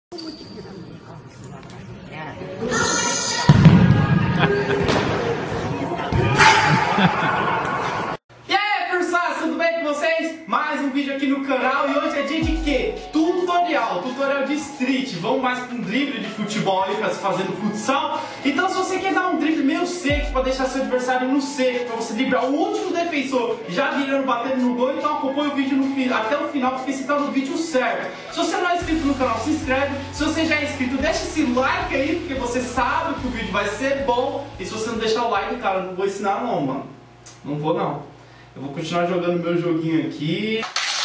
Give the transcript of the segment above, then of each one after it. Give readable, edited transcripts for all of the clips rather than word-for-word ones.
E aí, pessoal, tudo bem com vocês? Mais um vídeo aqui no canal e hoje é dia de quê? Tutorial de street. Vamos mais para um drible de futebol aí para se fazer no futsal. Então, se você quer dar um drible meio seco para deixar seu adversário no seco, para você driblar o último defensor já virando, batendo no gol, então acompanha o vídeo até o final, porque você está no vídeo certo. Se você não é inscrito no canal, se inscreve. Se você já é inscrito, deixa esse like aí, porque você sabe que o vídeo vai ser bom. E se você não deixar o like, cara, eu não vou ensinar não, mano. Não vou não. Eu vou continuar jogando meu joguinho aqui.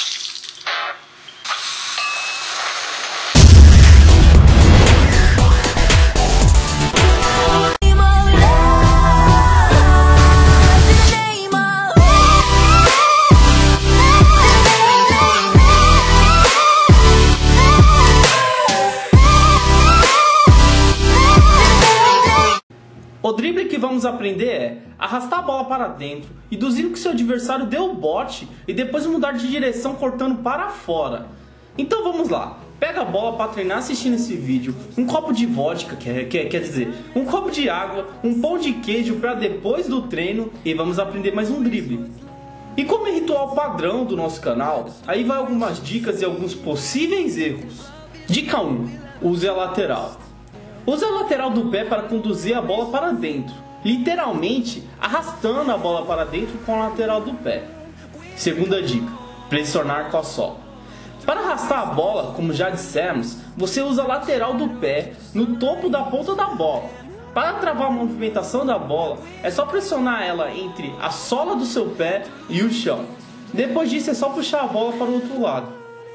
O drible que vamos aprender é arrastar a bola para dentro, induzindo que seu adversário dê o bote e depois mudar de direção cortando para fora. Então vamos lá, pega a bola para treinar assistindo esse vídeo, um copo de vodka, quer dizer, um copo de água, um pão de queijo para depois do treino e vamos aprender mais um drible. E como é ritual padrão do nosso canal, aí vai algumas dicas e alguns possíveis erros. Dica 1, use a lateral. Use a lateral do pé para conduzir a bola para dentro, literalmente arrastando a bola para dentro com a lateral do pé. Segunda dica, pressionar com a sola. Para arrastar a bola, como já dissemos, você usa a lateral do pé no topo da ponta da bola. Para travar a movimentação da bola, é só pressionar ela entre a sola do seu pé e o chão. Depois disso é só puxar a bola para o outro lado.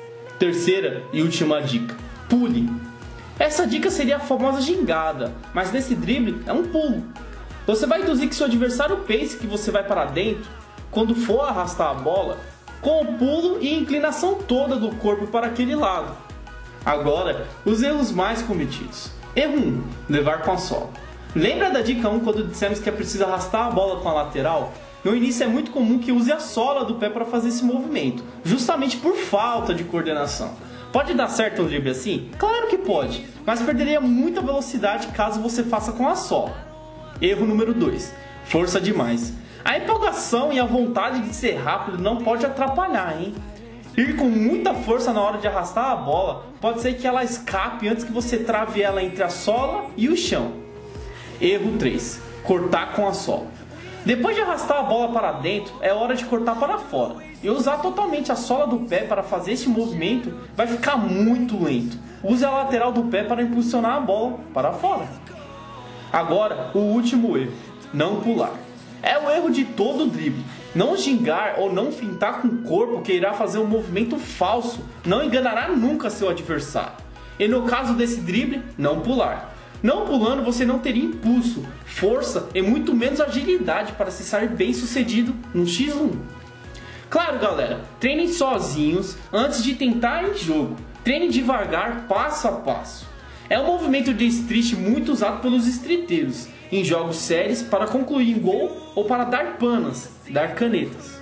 Terceira e última dica, pule. Essa dica seria a famosa gingada, mas nesse drible é um pulo. Você vai induzir que seu adversário pense que você vai para dentro quando for arrastar a bola, com o pulo e a inclinação toda do corpo para aquele lado. Agora, os erros mais cometidos. Erro 1, levar com a sola. Lembra da dica 1 quando dissemos que é preciso arrastar a bola com a lateral? No início é muito comum que use a sola do pé para fazer esse movimento, justamente por falta de coordenação. Pode dar certo um drible assim? Claro que pode, mas perderia muita velocidade caso você faça com a sola. Erro número 2, força demais. A empolgação e a vontade de ser rápido não pode atrapalhar, hein? Ir com muita força na hora de arrastar a bola pode ser que ela escape antes que você trave ela entre a sola e o chão. Erro 3, cortar com a sola. Depois de arrastar a bola para dentro, é hora de cortar para fora. E usar totalmente a sola do pé para fazer este movimento vai ficar muito lento. Use a lateral do pé para impulsionar a bola para fora. Agora, o último erro, não pular. É o erro de todo drible. Não gingar ou não fintar com o corpo que irá fazer um movimento falso não enganará nunca seu adversário. E no caso desse drible, não pular. Não pulando, você não teria impulso, força e muito menos agilidade para se sair bem sucedido no X1. Claro, galera, treinem sozinhos antes de tentar em jogo. Treinem devagar, passo a passo. É um movimento de street muito usado pelos streeteiros em jogos sérios para concluir em gol ou para dar panas, dar canetas.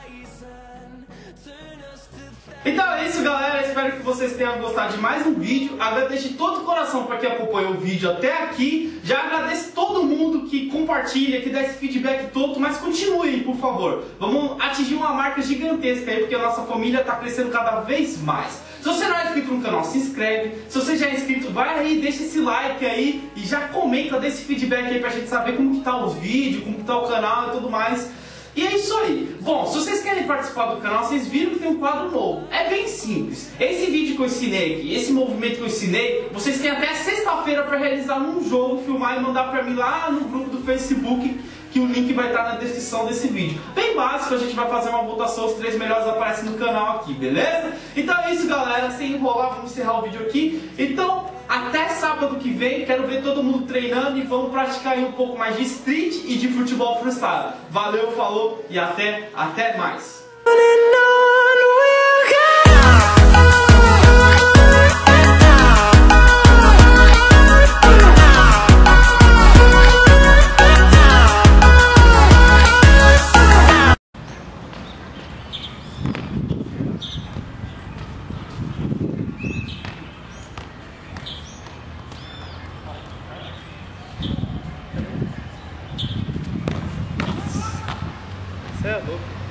Então é isso, galera, espero que vocês tenham gostado de mais um vídeo. Agradeço de todo o coração para quem acompanhou o vídeo até aqui. Já agradeço todo mundo que compartilha, que dá esse feedback todo, mas continue, por favor. Vamos atingir uma marca gigantesca aí, porque a nossa família está crescendo cada vez mais. Se você não é inscrito no canal, se inscreve. Se você já é inscrito, vai aí, deixa esse like aí e já comenta, dê esse feedback aí pra gente saber como que tá os vídeos, como que tá o canal e tudo mais. E é isso aí. Bom, se vocês querem participar do canal, vocês viram que tem um quadro novo. É bem simples. Esse vídeo que eu ensinei aqui, esse movimento que eu ensinei, vocês têm até sexta-feira para realizar num jogo, filmar e mandar pra mim lá no grupo do Facebook, que o link vai estar na descrição desse vídeo. Bem básico, a gente vai fazer uma votação, os 3 melhores aparecem no canal aqui, beleza? Então é isso, galera, sem enrolar, vamos encerrar o vídeo aqui. Então, até sábado que vem, quero ver todo mundo treinando e vamos praticar aí um pouco mais de street e de futebol freestyle. Valeu, falou e até mais! Você é louco.